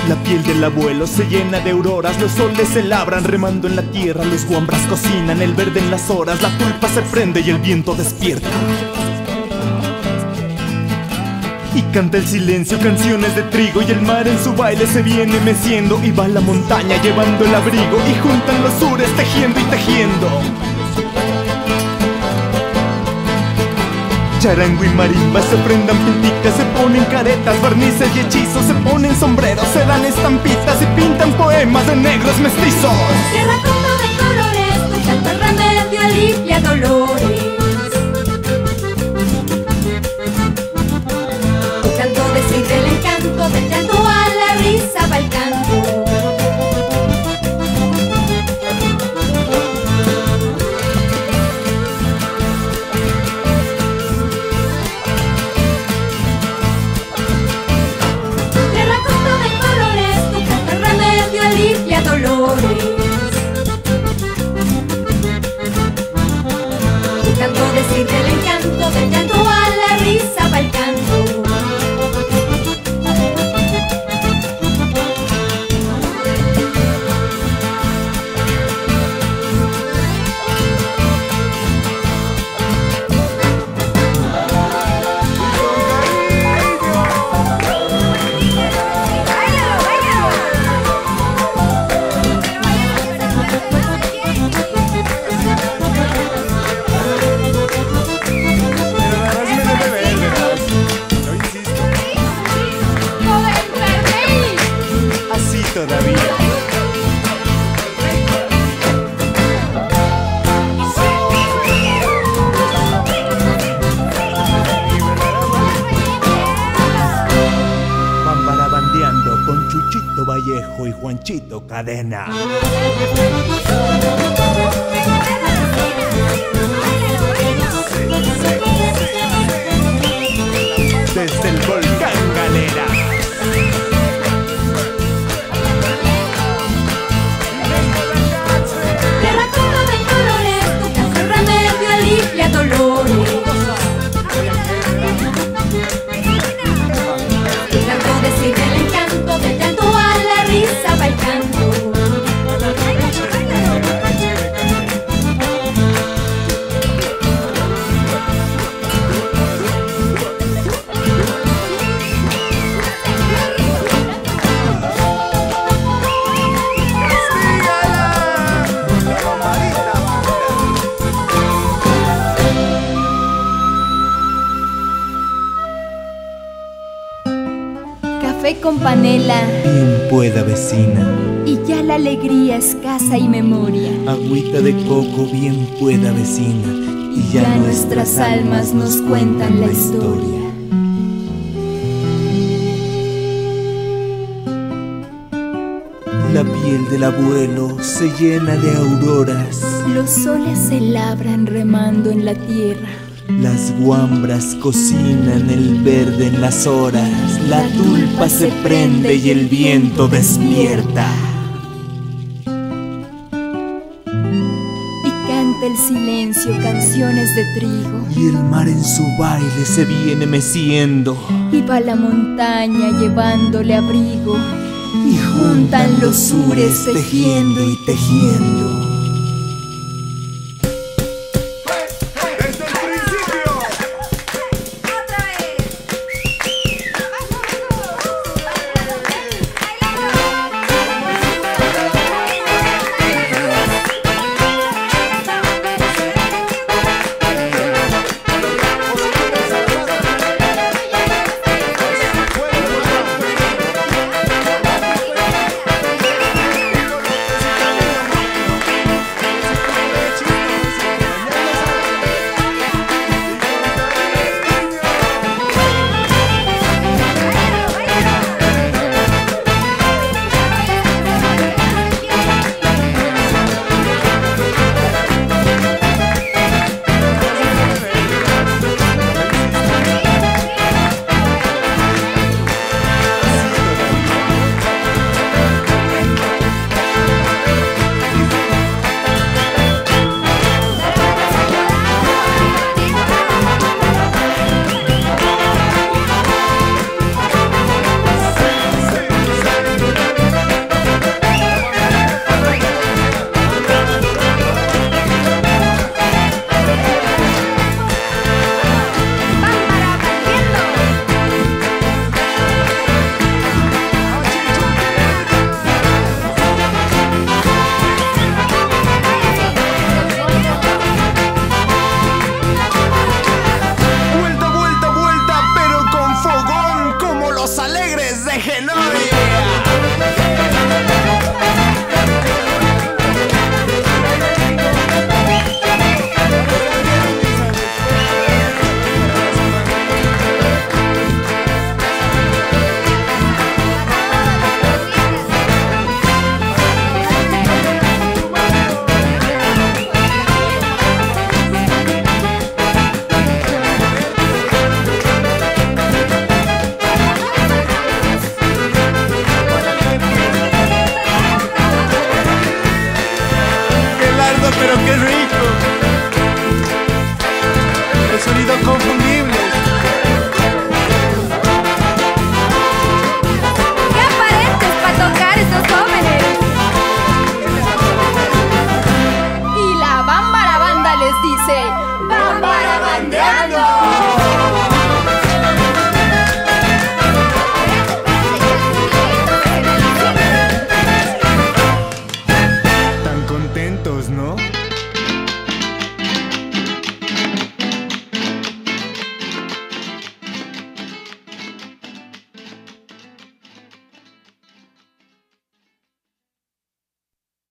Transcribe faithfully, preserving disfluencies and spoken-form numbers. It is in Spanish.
La piel del abuelo se llena de auroras, los soles se labran remando en la tierra, los guambras cocinan el verde en las horas, la tulpa se prende y el viento despierta. Y canta el silencio canciones de trigo, y el mar en su baile se viene meciendo, y va la montaña llevando el abrigo, y juntan los sures tejiendo y tejiendo. Charango y marimba se prendan pinticas, se ponen caretas, barnices y hechizos, se ponen sombreros, se dan estampitas y pintan poemas de negros mestizos. Tierra como de colores, tu canto el remedio alivia dolores. Tu canto describe el encanto, del llanto a la risa va el canto. Alivia dolores. Tu canto describe el encanto, del llanto a la risa va el canto. Todavía. Van barabandeando con Chuchito Vallejo y Juanchito Cadena. Desde el volcán Galera. Alivia dolores. Tu canto describe el encanto, del llanto a la risa va el canto. Café con panela, Bien pueda vecina. y ya la alegría es casa y memoria. Agüita de coco, bien pueda vecina. Y ya nuestras almas nos cuentan la historia. La piel del abuelo se llena de auroras, Los soles se labran remando en la tierra. las guambras cocinan el verde en las horas, la tulpa se prende y el viento despierta. Y canta el silencio canciones de trigo. Y el mar en su baile se viene meciendo, Y va la montaña llevándole abrigo. y juntan los sures tejiendo y tejiendo. todo, pero qué rico. El sonido confundible. ¡Qué aparentes para tocar estos jóvenes! Y la Bámbara Banda les dice: ¡Bámbara bandeando! Tan contentos, ¿no?